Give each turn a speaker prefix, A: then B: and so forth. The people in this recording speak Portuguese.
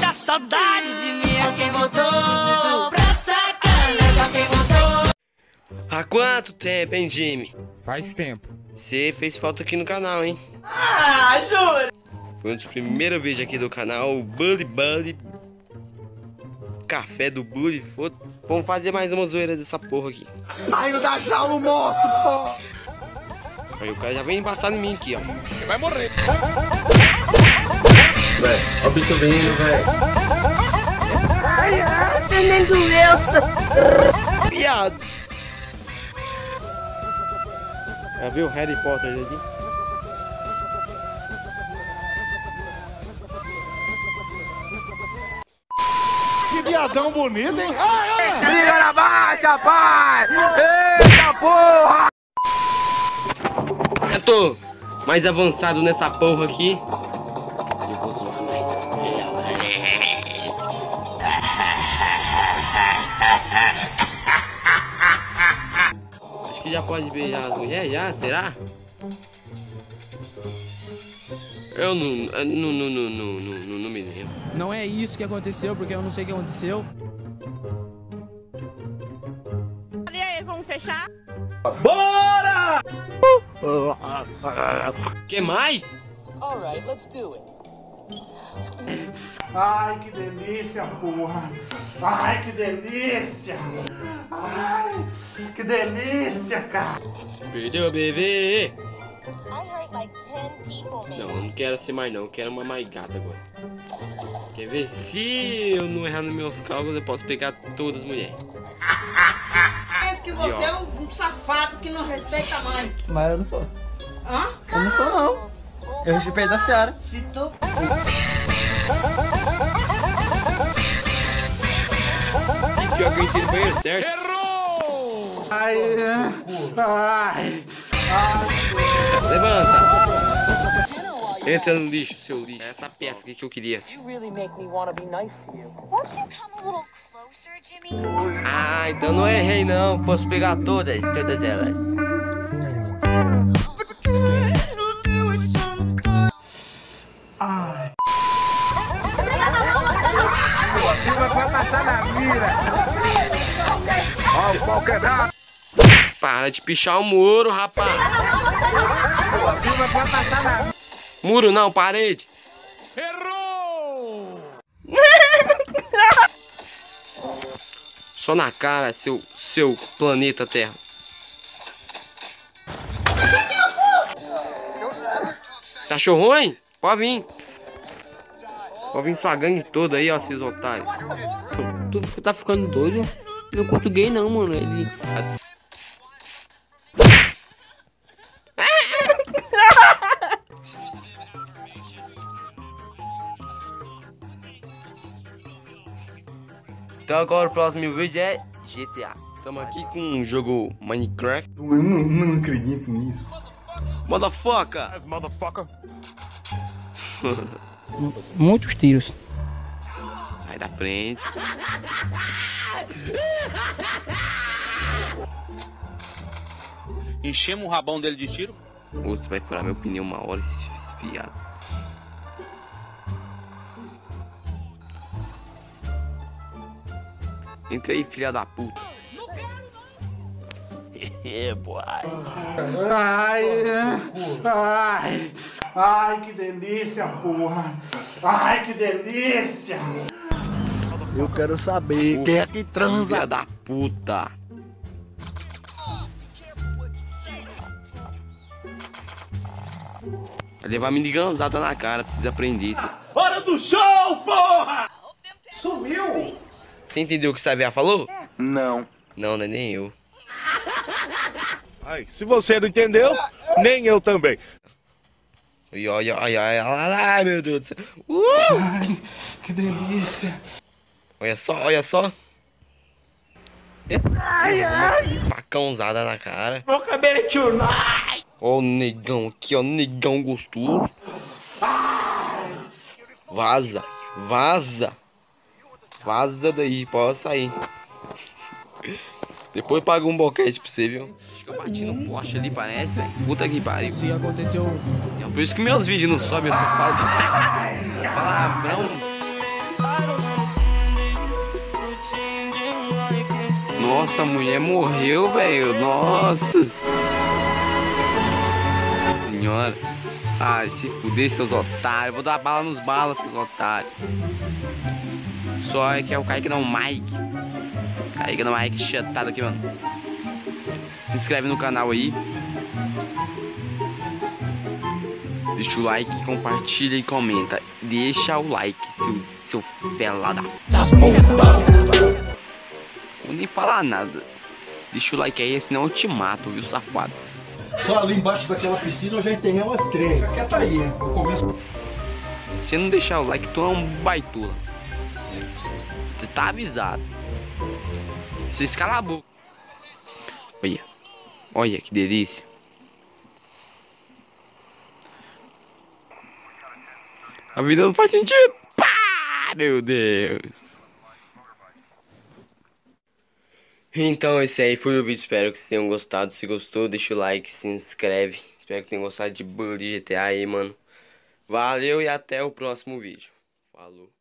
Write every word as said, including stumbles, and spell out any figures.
A: a saudade de mim. Quem voltou pra sacana, já quem voltou.
B: Há quanto tempo, hein, Jimmy?
C: Faz tempo.
B: Você fez falta aqui no canal, hein?
D: Ah, juro!
B: Foi um dos primeiros vídeos aqui do canal, o Bully Bully. Café do Bully. Vamos fazer mais uma zoeira dessa porra aqui.
D: Saiu da jaula, moço, pô!
B: Aí o cara já vem embaçar em mim aqui, ó.
C: Você vai morrer.
B: Véi, ó o bicho vindo, velho.
D: Ai, ai, nem doença!
B: Piado. Já viu o Harry Potter aqui?
C: Que viadão bonito, hein? Ai, ai.
D: Liga na baixa, pai! Eita porra!
B: Eu tô mais avançado nessa porra aqui. Eu vou zoar mais. Acho que já pode beijar as mulheres, já? Será? Eu não, eu não, não, não, não, não, não me lembro.
E: Não é isso que aconteceu, porque eu não sei o que aconteceu.
F: E aí, vamos fechar?
D: Bora!
B: Que mais?
G: Alright, let's do it.
C: Ai, que delícia, porra. Ai, que delícia. Ai, que delícia, cara.
B: Perdeu, bebê.
G: I heard like ten people made
B: Não, eu não quero ser mais não, eu quero uma mais gata agora. Quer ver? Se eu não errar nos meus cálculos, eu posso pegar todas as mulheres.
H: Parece que você é um, um safado que não respeita a mãe.
E: Mas eu não sou.
H: Hã?
E: Eu não sou, não. Eu respeito a senhora.
H: Se tu...
B: E pior que eu entrei no banheiro certo.
C: Errou! Ai, ai, ai.
B: Levanta! Entra no lixo, seu lixo. É essa peça aqui que eu queria.
G: You really make me want to be nice to you.
I: Won't you come a little closer, Jimmy?
B: Ah, então não errei não. Posso pegar todas, todas elas.
C: Ai.
D: Vai passar na mira! Ó, o pau quebrado!
B: Para de pichar o muro, rapaz.
D: Vai passar na...
B: Muro não, parede.
C: Errou!
B: Só na cara, seu, seu planeta Terra. Você achou ruim? Pode vir. Pode vir sua gangue toda aí, ó, seus otários. Tu tá ficando doido? Não curto gay não, mano. Ele... Então agora o próximo vídeo é G T A. Estamos aqui com um jogo Minecraft.
C: Eu não, não acredito nisso.
B: Motherfucker!
C: Motherfucker.
E: Muitos tiros.
B: Sai da frente.
J: Enchemos o rabão dele de tiro.
B: Ou você vai furar meu pneu uma hora, esse viado. Entra aí, filha da puta. É, boy.
C: Ai, ai, ai, que delícia, porra. Ai, que delícia.
D: Eu quero saber quem é que transa.
B: Filha da puta. Vai levar miniganzada na cara, precisa aprender isso.
D: Hora do show, porra! Sumiu!
B: Você entendeu o que o Xavier falou?
D: Não.
B: Não, não é nem eu.
C: Ai, se você não entendeu, nem eu também.
B: Ai, ai, ai, ai, ai, ai, meu Deus do céu. Uh!
C: Ai, que delícia.
B: Olha só, olha só. Ai, ai. Facãozada na cara.
D: Meu cabelo é tonight!
B: Ó o negão aqui, ó, negão gostoso. Vaza, vaza. Vaza daí, pode sair. Depois paga um boquete pra você, viu? Acho que eu bati no poste ali, parece, velho. Puta que pariu.
E: Se aconteceu...
B: Por isso que meus vídeos não sobem, eu só falo palavrão. Nossa, a mulher morreu, velho. Nossa senhora. Ai, se fuder, seus otários. Vou dar bala nos balas, seus otários. Só é que é o Kaique não, o Mike. Kaique não, Mike chatado aqui, mano. Se inscreve no canal aí. Deixa o like, compartilha e comenta. Deixa o like, seu, seu felada. Vou nem falar nada. Deixa o like aí, senão eu te mato, viu, safado?
C: Só ali embaixo daquela piscina eu já enterrei umas três. Aqui tá aí, eu começo.
B: Se não deixar o like, tu é um baitola. Você tá avisado. Você escala a boca. Olha. Olha que delícia. A vida não faz sentido. Pá, meu Deus. Então esse aí foi o vídeo. Espero que vocês tenham gostado. Se gostou, deixa o like, se inscreve. Espero que tenham gostado de Bully de G T A aí, mano. Valeu e até o próximo vídeo. Falou.